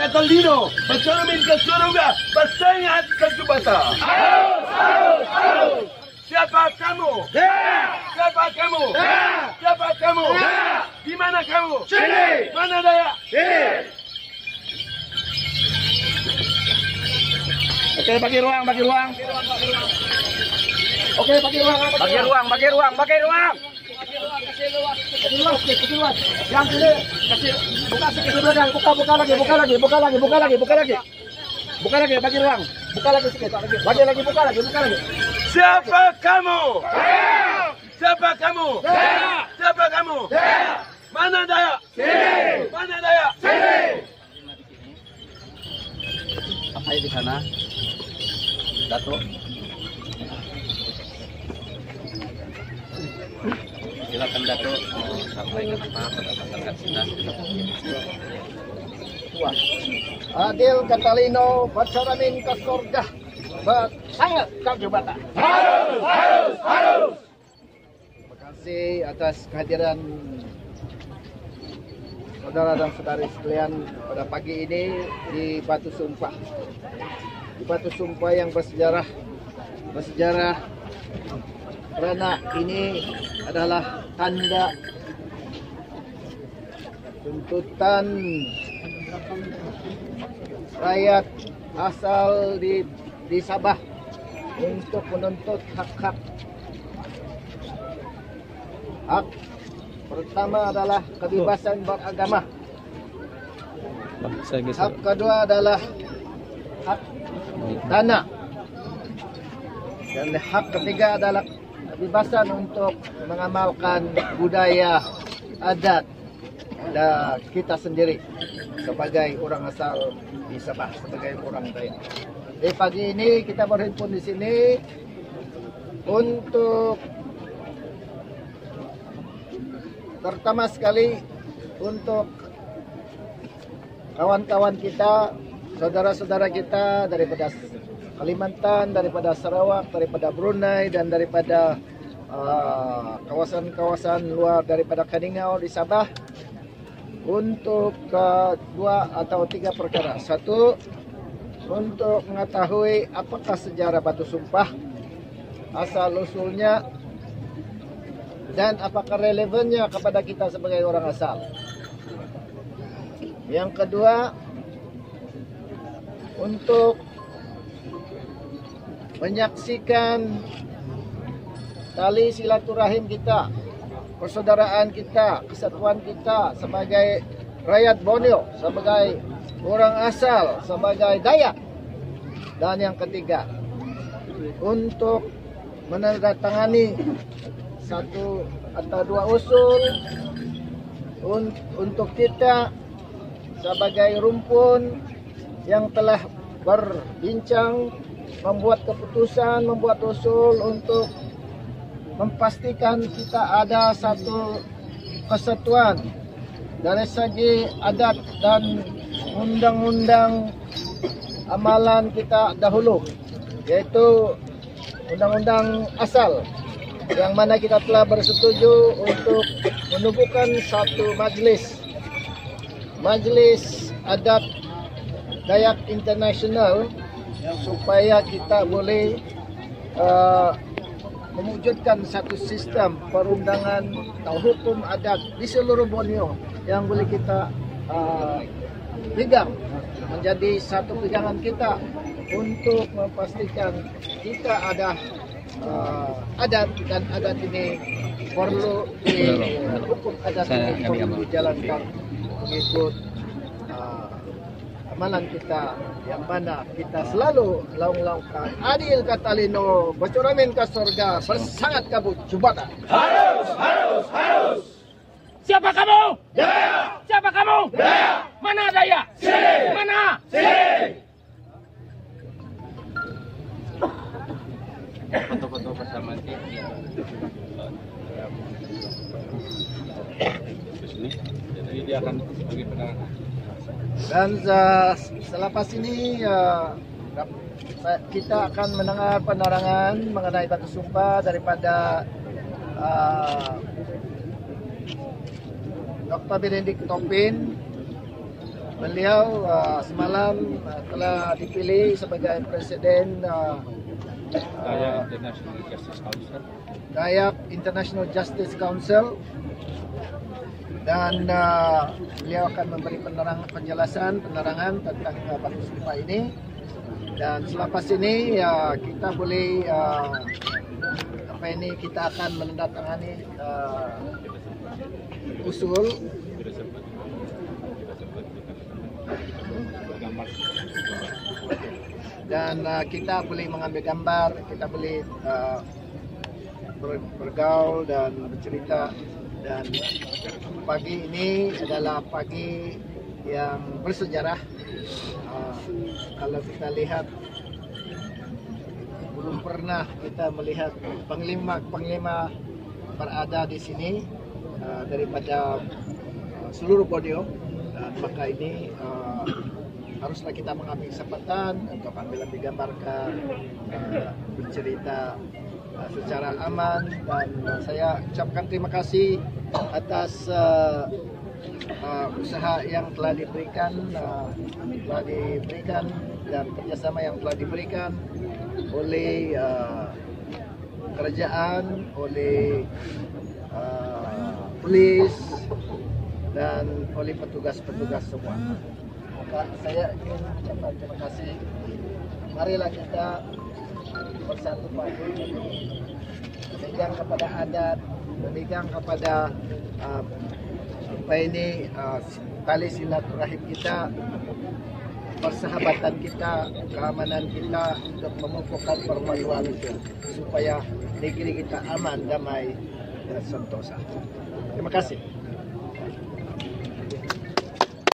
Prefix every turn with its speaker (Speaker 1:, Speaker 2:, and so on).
Speaker 1: Catalino, bersalamin ke surga, bersangat ke Jubata. Siapa kamu? Siapa kamu? Siapa kamu? Di mana kamu? Sini. Mana Dayak? Sini.
Speaker 2: Oke, bagi ruang. Oke, bagi ruang.
Speaker 3: Bagi ruang.
Speaker 2: Kasih luas. Yang sini kasih buka sedikit belakang, buka lagi. Buka lagi, bagi ruang. Buka lagi sedikit, buka lagi.
Speaker 1: Siapa kamu? Siapa kamu? Siapa kamu? Mana Dayak? Sini. Mana Dayak? Sini.
Speaker 3: Apa di sana? Datuk. Silakan Datuk sampaikan apa pada masyarakat kita.
Speaker 2: Adil Catalino, bersalamin ke surga, bersangat ke Jubata.
Speaker 1: Harus.
Speaker 2: Terima kasih atas kehadiran saudara dan saudari sekalian pada pagi ini di Batu Sumpah. Di Batu Sumpah yang bersejarah karena ini adalah tanda tuntutan rakyat asal di Sabah untuk menuntut hak pertama adalah kebebasan beragama. Hak kedua adalah hak tanah. Dan hak ketiga adalah kebebasan untuk mengamalkan budaya adat dan kita sendiri sebagai orang asal di Sabah, sebagai orang Dayak. Di pagi ini kita berhimpun di sini untuk pertama sekali untuk kawan-kawan kita, saudara-saudara kita daripada Kalimantan, daripada Sarawak, daripada Brunei, dan daripada kawasan-kawasan luar daripada Kaningau di Sabah untuk dua atau tiga perkara. Satu, untuk mengetahui apakah sejarah Batu Sumpah, asal-usulnya, dan apakah relevannya kepada kita sebagai orang asal. Yang kedua, untuk menyaksikan tali silaturahim kita, persaudaraan kita, kesatuan kita sebagai rakyat Borneo, sebagai orang asal, sebagai Dayak. Dan yang ketiga, untuk menandatangani satu atau dua usul untuk kita sebagai rumpun yang telah berbincang, membuat keputusan, membuat usul untuk memastikan kita ada satu kesatuan dari segi adat dan undang-undang amalan kita dahulu, yaitu undang-undang asal yang mana kita telah bersetuju untuk menubuhkan satu majlis adat Dayak Internasional supaya kita boleh mewujudkan satu sistem perundangan atau hukum adat di seluruh Borneo yang boleh kita pegang menjadi satu pegangan kita untuk memastikan kita ada adat, dan adat ini perlu hukum adat ini perlu dijalankan mengikut amalan kita yang mana kita selalu laung-laungkan. Adil Catalino, bercuramin ke surga, bersangat kabut Jubata.
Speaker 1: Harus.
Speaker 3: Siapa kamu?
Speaker 1: Dayak.
Speaker 3: Siapa kamu?
Speaker 1: Dayak.
Speaker 3: Mana Dayak?
Speaker 1: Sini.
Speaker 3: Mana?
Speaker 1: Sini.
Speaker 3: Foto-foto bersama Titi. Jadi dia akan bagi penanganan.
Speaker 2: Dan selepas ini kita akan mendengar penerangan mengenai Batu Sumpah daripada Dr. Benedict Topin Beliau semalam telah dipilih sebagai Presiden Dayak International Justice Council, dan beliau akan memberi penerangan tentang Bagus Lima ini. Dan selepas ini kita boleh kita akan menandatangani usul dan kita boleh mengambil gambar, kita boleh bergaul dan bercerita. Dan pagi ini adalah pagi yang bersejarah. Kalau kita lihat, belum pernah kita melihat panglima berada di sini daripada seluruh Borneo. Dan maka ini haruslah kita mengambil kesempatan untuk lebih gambarkan, bercerita secara aman. Dan saya ucapkan terima kasih atas usaha yang telah diberikan dan kerjasama yang telah diberikan oleh kerajaan, oleh polis dan oleh petugas-petugas semua. Maka saya ingin mengucapkan terima kasih. Marilah kita bersatu padu, berpegang kepada adat, berpegang kepada tali silaturahim kita, persahabatan kita, keamanan kita, untuk memupukkan perpaduan itu supaya negeri kita aman, damai, dan sentosa. Terima kasih.